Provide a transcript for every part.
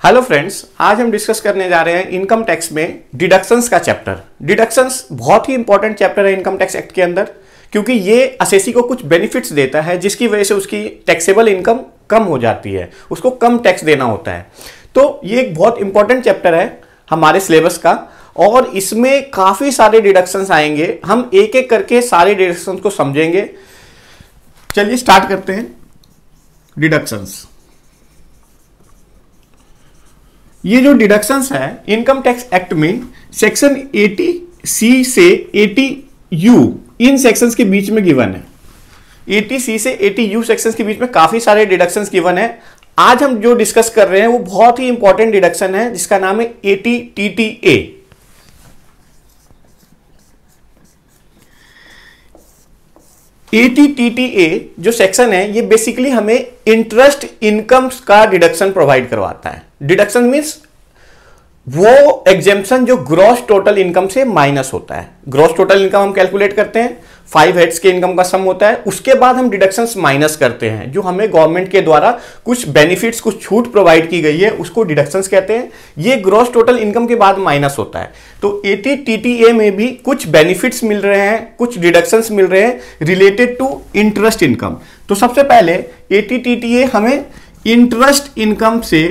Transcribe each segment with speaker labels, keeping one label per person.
Speaker 1: Hello friends, आज हम discuss करने जा रहे हैं इनकम टैक्स में डिडक्शंस का चैप्टर। डिडक्शंस बहुत ही इंपॉर्टेंट चैप्टर है इनकम टैक्स एक्ट के अंदर, क्योंकि ये असेसी को कुछ बेनिफिट्स देता है जिसकी वजह से उसकी टैक्सेबल इनकम कम हो जाती है, उसको कम टैक्स देना होता है। तो ये एक बहुत इंपॉर्टेंट चैप्टर है हमारे सिलेबस का और इसमें काफी सारे डिडक्शंस आएंगे। हम एक एक करके सारे डिडक्शंस को समझेंगे। चलिए स्टार्ट करते हैं। डिडक्शंस, ये जो डिडक्शंस है इनकम टैक्स एक्ट में सेक्शन 80C से 80U इन सेक्शंस के बीच में गिवन है। 80C से 80U सेक्शंस के बीच में काफी सारे डिडक्शंस गिवन है। आज हम जो डिस्कस कर रहे हैं वो बहुत ही इंपॉर्टेंट डिडक्शन है जिसका नाम है 80TTA। 80TTA जो सेक्शन है ये बेसिकली हमें इंटरेस्ट इनकम्स का डिडक्शन प्रोवाइड करवाता है। डिडक्शन मींस वो एग्जेम्पशन जो ग्रॉस टोटल इनकम से माइनस होता है। ग्रॉस टोटल इनकम हम कैलकुलेट करते हैं, 5 हेड्स के इनकम का सम होता है, उसके बाद हम डिडक्शंस माइनस करते हैं। जो हमें गवर्नमेंट के द्वारा कुछ बेनिफिट्स, कुछ छूट प्रोवाइड की गई है उसको डिडक्शंस कहते हैं। ये ग्रॉस टोटल इनकम के बाद माइनस होता है। तो 80TTA में भी कुछ बेनिफिट्स मिल रहे हैं, कुछ डिडक्शंस मिल रहे हैं रिलेटेड टू इंटरेस्ट इनकम। तो सबसे पहले 80TTA हमें इंटरेस्ट इनकम से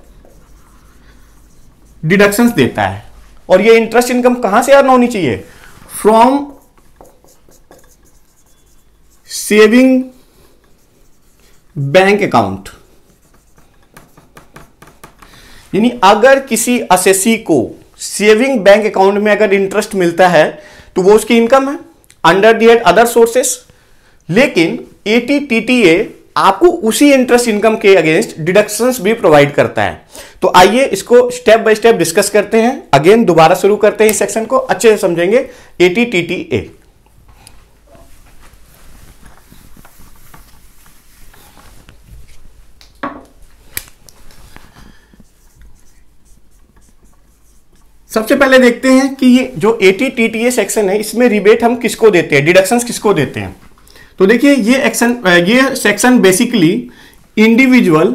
Speaker 1: डिडक्शंस देता है। और ये इंटरेस्ट इनकम कहां से अर्न होनी चाहिए? From saving bank account. यानी अगर किसी असेसी को सेविंग बैंक अकाउंट में अगर इंटरेस्ट मिलता है तो वो उसकी इनकम है under the head other sources. लेकिन 80TTA आपको उसी इंटरेस्ट इनकम के अगेंस्ट डिडक्शंस भी प्रोवाइड करता है। तो आइए इसको स्टेप बाय स्टेप डिस्कस करते हैं। अगेन दोबारा शुरू करते हैं इस सेक्शन को, अच्छे से समझेंगे। 80TTA सबसे पहले देखते हैं कि ये जो 80TTA सेक्शन है इसमें रिबेट हम किसको देते हैं, डिडक्शंस किसको देते हैं। तो देखिए ये section basically individual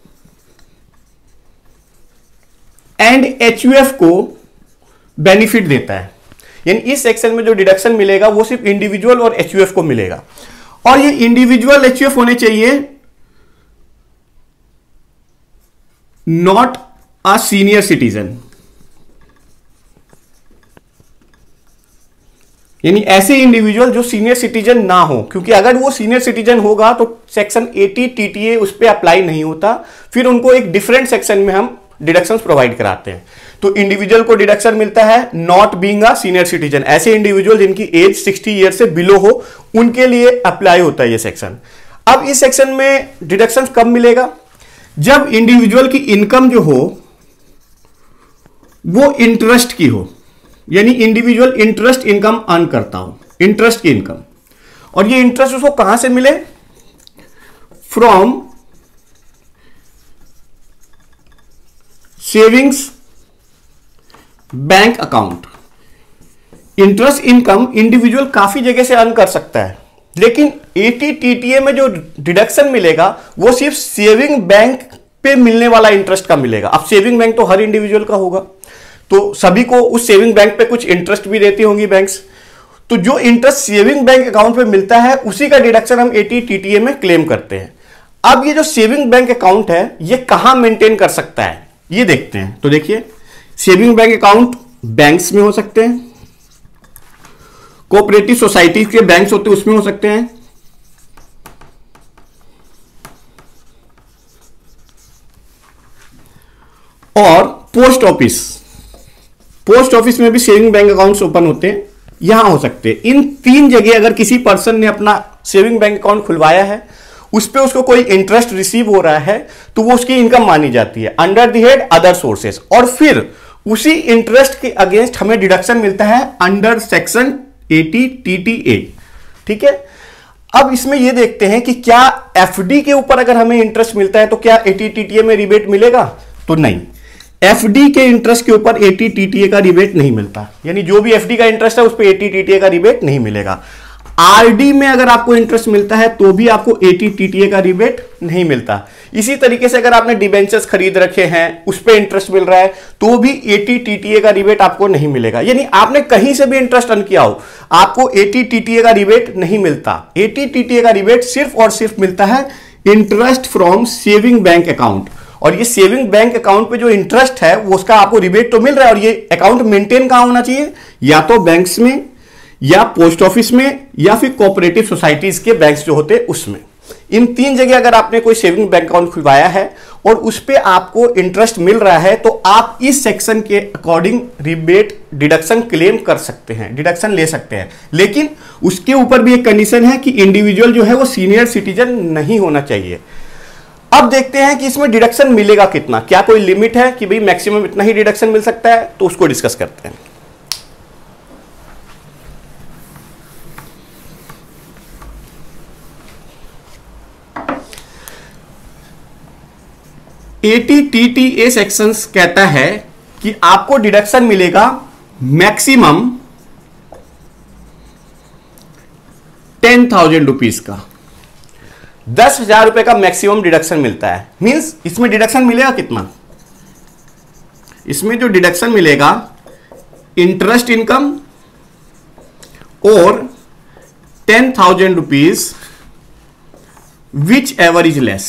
Speaker 1: and HUF को बेनिफिट देता है। यानी इस सेक्शन में जो डिडक्शन मिलेगा वो सिर्फ इंडिविजुअल और HUF को मिलेगा। और ये इंडिविजुअल HUF होने चाहिए नॉट अ सीनियर सिटीजन। यानी ऐसे इंडिविजुअल जो सीनियर सिटीजन ना हो, क्योंकि अगर वो सीनियर सिटीजन होगा तो सेक्शन 80TTA उस पर अप्लाई नहीं होता, फिर उनको एक डिफरेंट सेक्शन में हम डिडक्शंस प्रोवाइड कराते हैं। तो इंडिविजुअल को डिडक्शन मिलता है not being a senior citizen. ऐसे इंडिविजुअल जिनकी एज 60 ईयर से बिलो हो उनके लिए अप्लाई होता है ये सेक्शन। अब इस सेक्शन में डिडक्शन कब मिलेगा? जब इंडिविजुअल की इनकम जो हो वो इंटरेस्ट की हो, यानी इंडिविजुअल इंटरेस्ट इनकम अर्न करता हो, इंटरेस्ट की इनकम। और ये इंटरेस्ट उसको कहां से मिले? From savings bank account. Interest income individual काफी जगह से अर्न कर सकता है, लेकिन 80TTA में जो डिडक्शन मिलेगा वो सिर्फ सेविंग बैंक पे मिलने वाला इंटरेस्ट का मिलेगा। अब सेविंग बैंक तो हर इंडिविजुअल का होगा, तो सभी को उस सेविंग बैंक पे कुछ इंटरेस्ट भी देती होंगी बैंक्स। तो जो इंटरेस्ट सेविंग बैंक अकाउंट पे मिलता है उसी का डिडक्शन हम 80TTA में क्लेम करते हैं। अब ये जो सेविंग बैंक अकाउंट है ये कहां मेंटेन कर सकता है ये देखते हैं। तो देखिए, सेविंग बैंक अकाउंट बैंक्स में हो सकते हैं, कोऑपरेटिव सोसाइटी के बैंक्स होते हैं उसमें हो सकते हैं, और पोस्ट ऑफिस में भी सेविंग बैंक अकाउंट्स ओपन होते हैं, यहां हो सकते हैं। इन 3 जगह अगर किसी पर्सन ने अपना सेविंग बैंक अकाउंट खुलवाया है, उस पे उसको कोई इंटरेस्ट रिसीव हो रहा है तो वो उसकी इनकम मानी जाती है under the head other sources. और फिर उसी इंटरेस्ट के अगेंस्ट हमें डिडक्शन मिलता है अंडर सेक्शन 80TTA। ठीक है। अब इसमें यह देखते हैं कि क्या FD के ऊपर अगर हमें इंटरेस्ट मिलता है तो क्या 80TTA में रिबेट मिलेगा? तो नहीं, FD के इंटरेस्ट के ऊपर 80TTA का रिबेट नहीं मिलता। यानी जो भी FD का इंटरेस्ट है उस पर 80TTA का रिबेट नहीं मिलेगा। RD में अगर आपको इंटरेस्ट मिलता है तो भी आपको 80TTA का रिबेट नहीं मिलता। इसी तरीके से अगर आपने डिबेंचर्स खरीद रखे हैं उस पर इंटरेस्ट मिल रहा है तो भी 80 TTA का रिबेट आपको नहीं मिलेगा। यानी आपने कहीं से भी इंटरेस्ट अर्न किया हो आपको 80 TTA का रिबेट नहीं मिलता। 80 TTA का रिबेट सिर्फ और सिर्फ मिलता है interest from saving bank account, और ये सेविंग बैंक अकाउंट पे जो इंटरेस्ट है वो उसका आपको रिबेट तो मिल रहा है। और ये अकाउंट मेंटेन कहां होना चाहिए, या तो बैंक्स में या पोस्ट ऑफिस में या फिर कोऑपरेटिव सोसाइटीज के बैंक्स जो होते हैं उसमें। इन 3 जगह अगर आपने कोई सेविंग बैंक अकाउंट खुलवाया है और उस पे आपको इंटरेस्ट मिल रहा है तो आप इस सेक्शन के अकॉर्डिंग रिबेट डिडक्शन क्लेम कर सकते हैं, डिडक्शन ले सकते हैं। लेकिन उसके ऊपर भी एक कंडीशन है कि इंडिविजुअल जो है वो सीनियर सिटीजन नहीं होना चाहिए। अब देखते हैं कि इसमें डिडक्शन मिलेगा कितना, क्या कोई लिमिट है कि भाई मैक्सिमम इतना ही डिडक्शन मिल सकता है, तो उसको डिस्कस करते हैं। ATTTA सेक्शंस कहता है कि आपको डिडक्शन मिलेगा मैक्सिमम 10,000 रुपीज का, 10,000 रुपए का मैक्सिमम डिडक्शन मिलता है। मींस इसमें डिडक्शन मिलेगा कितना, इसमें जो डिडक्शन मिलेगा इंटरेस्ट इनकम और 10,000 rupees whichever is less.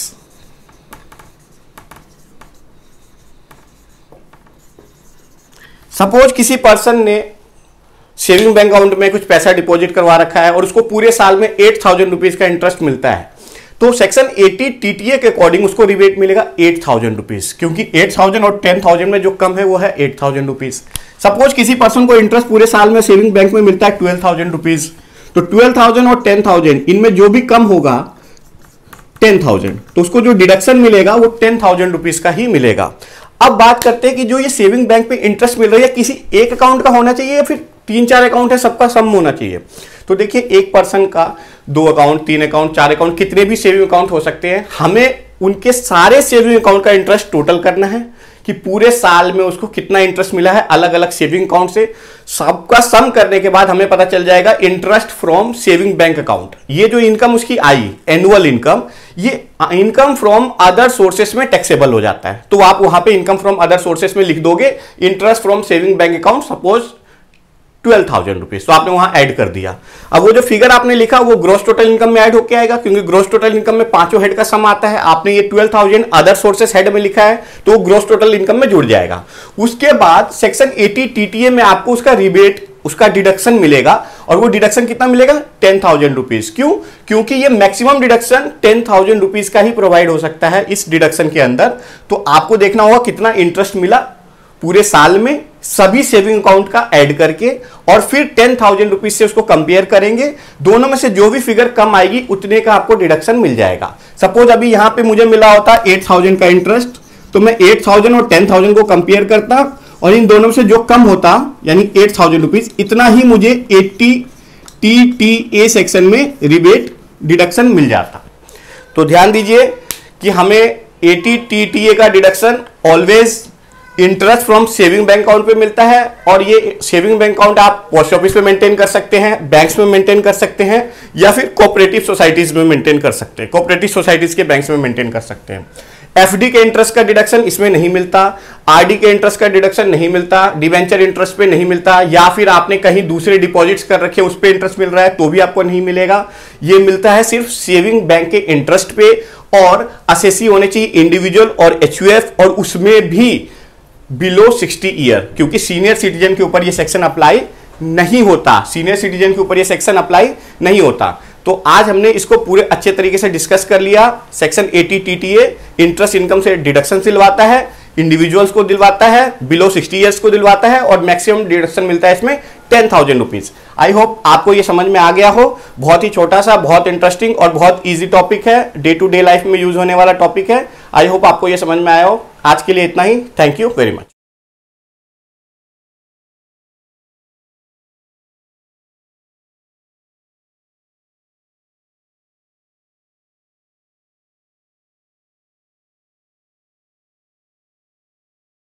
Speaker 1: Suppose किसी पर्सन ने सेविंग बैंक अकाउंट में कुछ पैसा डिपॉजिट करवा रखा है और उसको पूरे साल में 8,000 रुपीज का इंटरेस्ट मिलता है, तो सेक्शन 80 TTA के अकॉर्डिंग उसको रिबेट मिलेगा 8,000 रुपीज, क्योंकि 8,000 और 10,000 में जो कम है वो है 8,000 रुपीज। सपोज किसी पर्सन को इंटरेस्ट पूरे साल में सेविंग बैंक में मिलता है 12,000 रुपीज, तो 12,000 और 10,000 इनमें जो भी कम होगा 10,000, तो उसको जो डिडक्शन मिलेगा वो 10,000 रुपीज का ही मिलेगा। अब बात करते हैं कि जो ये सेविंग बैंक पे इंटरेस्ट मिल रहा है किसी एक अकाउंट का होना चाहिए या फिर 3-4 अकाउंट है सबका सम होना चाहिए। तो देखिए एक पर्सन का 2 अकाउंट, 3 अकाउंट, 4 अकाउंट, कितने भी सेविंग अकाउंट हो सकते हैं, हमें उनके सारे सेविंग अकाउंट का इंटरेस्ट टोटल करना है कि पूरे साल में उसको कितना इंटरेस्ट मिला है अलग अलग सेविंग अकाउंट से। सबका सम करने के बाद हमें पता चल जाएगा interest from saving bank account. ये जो इनकम उसकी आई एनुअल इनकम, ये इनकम फ्रॉम अदर सोर्सेस में टैक्सेबल हो जाता है। तो आप वहां पे इनकम फ्रॉम अदर सोर्सेस में लिख दोगे interest from saving bank account suppose 12,000 rupees, तो आपने वहां ऐड कर दिया। अब वो जो फिगर आपने लिखा वो ग्रॉस टोटल इनकम में ऐड होकर आएगा, क्योंकि ग्रॉस टोटल इनकम में 5 हेड का सम आता है। आपने ये 12,000 अदर सोर्सेस हेड में लिखा है तो वो ग्रॉस टोटल इनकम में जुड़ जाएगा। उसके बाद सेक्शन 80 TTA में आपको उसका रिबेट, उसका डिडक्शन मिलेगा, और वो डिडक्शन कितना मिलेगा 10,000 रुपीज। क्यों, क्योंकि ये मैक्सिमम डिडक्शन 10,000 रुपीज का ही प्रोवाइड हो सकता है इस डिडक्शन के अंदर। तो आपको देखना होगा कितना इंटरेस्ट मिला पूरे साल में सभी सेविंग अकाउंट का ऐड करके, और फिर 10,000 रुपीज से उसको कंपेयर करेंगे। दोनों में से जो भी फिगर कम आएगी उतने का आपको डिडक्शन मिल जाएगा। सपोज अभी यहां पे मुझे मिला होता 8,000 का इंटरेस्ट, तो मैं 8,000 और 10,000 को कंपेयर करता और इन दोनों में से जो कम होता यानी 8,000 रुपीज, इतना ही मुझे 80 TTA सेक्शन में रिबेट डिडक्शन मिल जाता। तो ध्यान दीजिए कि हमें 80 TTA का deduction always interest from saving bank account पे मिलता है, और ये सेविंग बैंक अकाउंट आप पोस्ट ऑफिस में मेंटेन कर सकते हैं, बैंक्स में मेंटेन कर सकते हैं, या फिर कोऑपरेटिव सोसाइटीज में मेंटेन कर सकते हैं, कोऑपरेटिव सोसाइटीज के बैंक्स में मेंटेन कर सकते हैं। FD के इंटरेस्ट का डिडक्शन इसमें नहीं मिलता, RD के इंटरेस्ट का डिडक्शन नहीं मिलता, डिवेंचर इंटरेस्ट पे नहीं मिलता, या फिर आपने कहीं दूसरे डिपॉजिट्स कर रखे उस पे इंटरेस्ट मिल रहा है तो भी आपको नहीं मिलेगा। ये मिलता है सिर्फ सेविंग बैंक के इंटरेस्ट पे, और असेसी होने चाहिए इंडिविजुअल और HUF, और उसमें भी बिलो 60 ईयर, क्योंकि सीनियर सिटीजन के ऊपर ये सेक्शन अप्लाई नहीं होता, सीनियर सिटीजन के ऊपर ये सेक्शन अप्लाई नहीं होता। तो आज हमने इसको पूरे अच्छे तरीके से डिस्कस कर लिया। सेक्शन 80 TTA इंटरेस्ट इनकम से डिडक्शन दिलवाता है, इंडिविजुअल्स को दिलवाता है, बिलो 60 ईयर्स को दिलवाता है, और मैक्सिमम डिडक्शन मिलता है इसमें 10,000 रुपीज। आई होप आपको ये समझ में आ गया हो। बहुत ही छोटा सा, बहुत इंटरेस्टिंग और बहुत इजी टॉपिक है, डे टू डे लाइफ में यूज होने वाला टॉपिक है। आई होप आपको ये समझ में आया हो। आज के लिए इतना ही। Thank you very much.